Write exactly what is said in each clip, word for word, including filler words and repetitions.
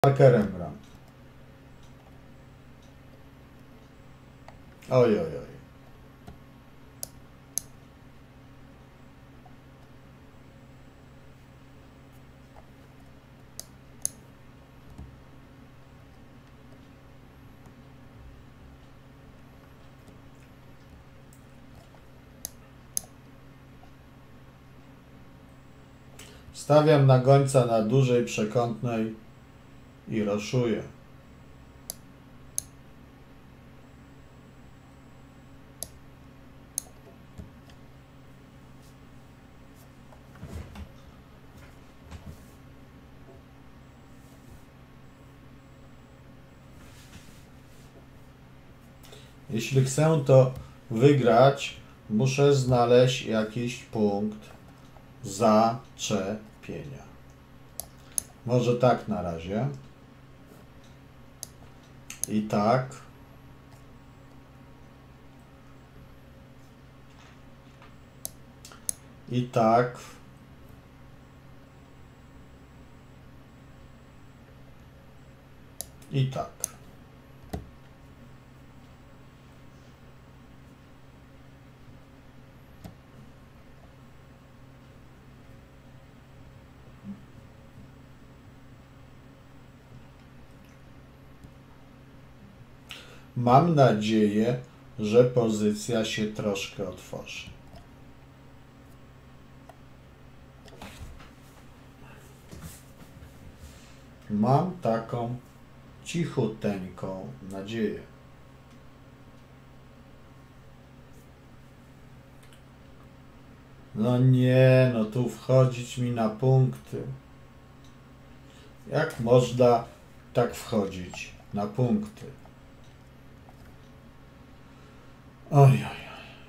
markerem gram. Oj, oj, oj. Stawiam na gońca na dużej przekątnej i raszuję. Jeśli chcę to wygrać, muszę znaleźć jakiś punkt zaczepienia. Może tak na razie. I tak. I tak. I tak. Mam nadzieję, że pozycja się troszkę otworzy. Mam taką cichuteńką nadzieję. No nie, no tu wchodzić mi na punkty. Jak można tak wchodzić na punkty? Oj, oj, oj.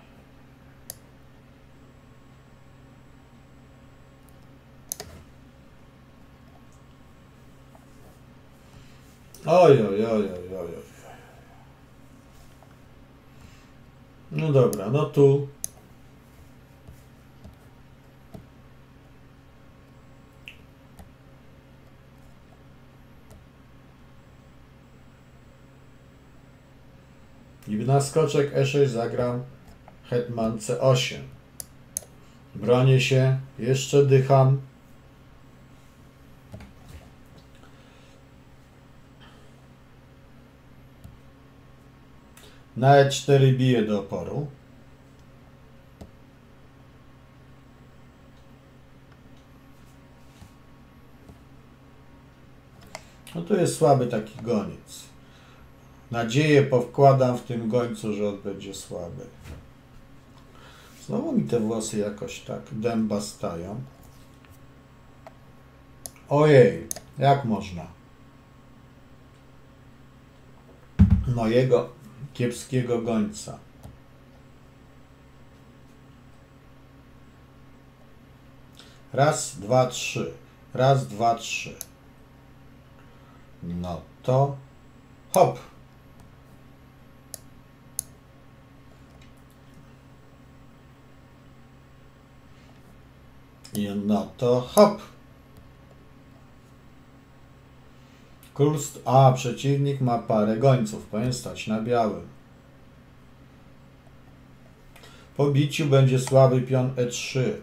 Oj, oj, oj, oj, oj, oj. No dobra, no tu. I na skoczek e sześć zagram hetman ce osiem. Bronię się, jeszcze dycham. Na e cztery biję do oporu. No tu jest słaby taki goniec. Nadzieję powkładam w tym gońcu, że on będzie słaby. Znowu mi te włosy jakoś tak dęba stają. Ojej, jak można? Mojego kiepskiego gońca. Raz, dwa, trzy. Raz, dwa, trzy. No to hop. I no to hop. Król, a przeciwnik ma parę gońców. Powinien stać na białym. Po biciu będzie słaby pion e trzy.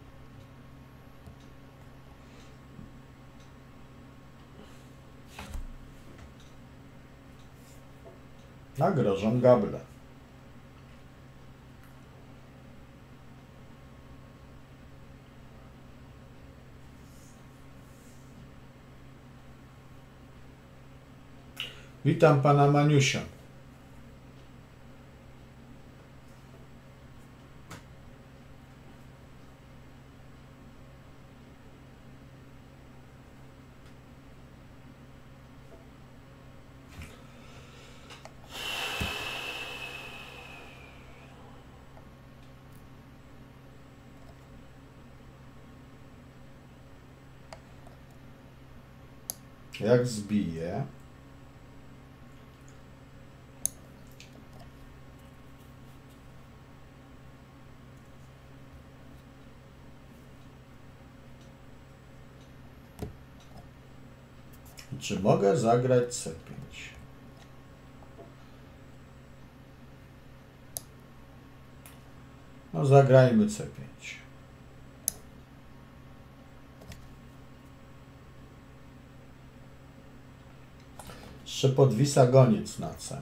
Nagrożą gable. Witam pana Maniusia. Jak zbiję, Czy mogę zagrać C pięć? No zagrajmy C pięć. Jeszcze podwisa goniec na C.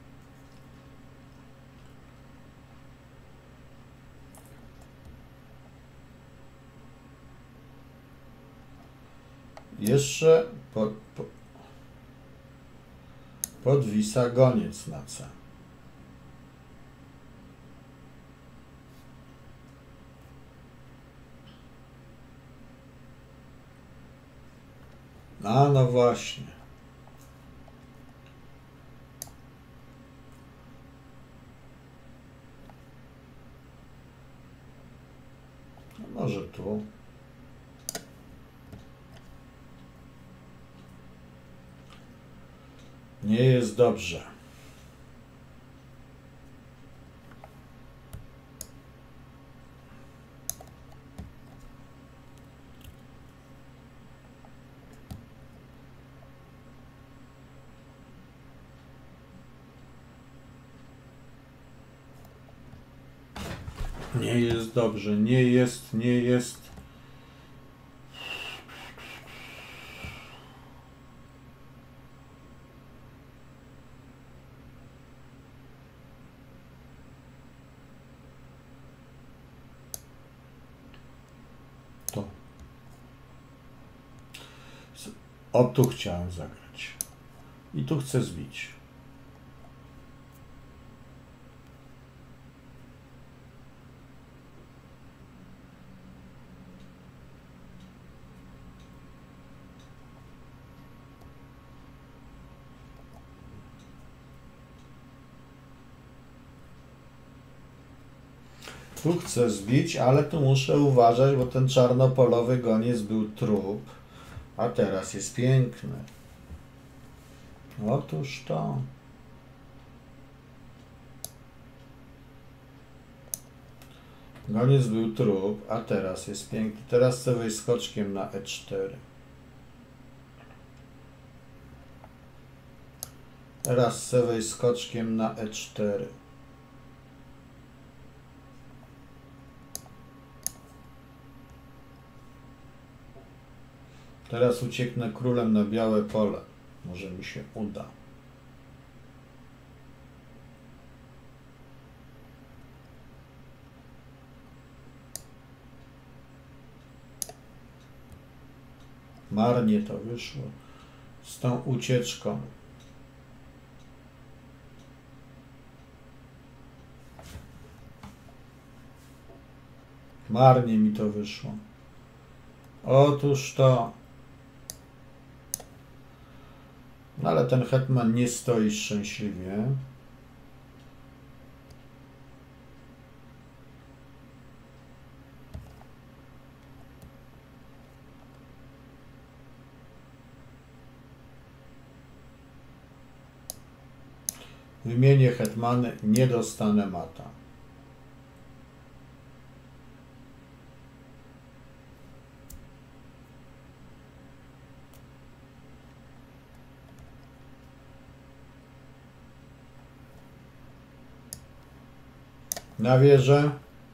Jeszcze po, po, podwisa goniec na C. A no właśnie. No może tu. Nie jest dobrze. Nie jest dobrze, nie jest, nie jest. To. O, tu chciałem zagrać. I tu chcę zbić. Tu chcę zbić, ale tu muszę uważać, bo ten czarnopolowy goniec był trup, a teraz jest piękny. Otóż to. Goniec był trup, a teraz jest piękny. Teraz chcę wejść skoczkiem na E cztery. Teraz chcę wejść skoczkiem na E cztery. Teraz ucieknę królem na białe pole. Może mi się uda. Marnie to wyszło z tą ucieczką. Marnie mi to wyszło. Otóż to. No ale ten hetman nie stoi szczęśliwie. Wymienię hetmany, nie dostanę mata. Na wieżę.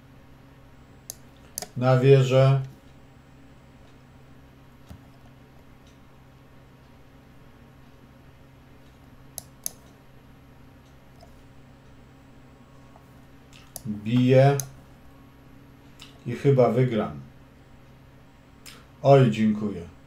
Na wieżę. Biję. I chyba wygram. Oj, dziękuję.